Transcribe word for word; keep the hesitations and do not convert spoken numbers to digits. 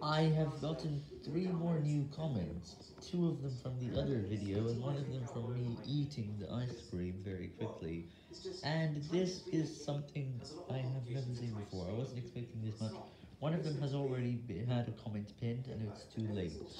I have gotten three more new comments, two of them from the other video and one of them from me eating the ice cream very quickly, and this is something I have never seen before. I wasn't expecting this much. One of them has already be- had a comment pinned and it's too late.